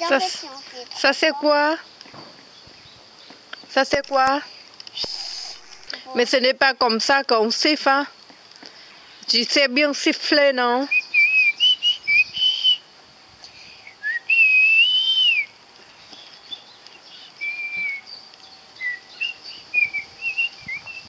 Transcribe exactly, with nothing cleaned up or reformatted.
Ça, ça c'est quoi? Ça c'est quoi? Mais ce n'est pas comme ça qu'on siffle. Hein? Tu sais bien siffler, non?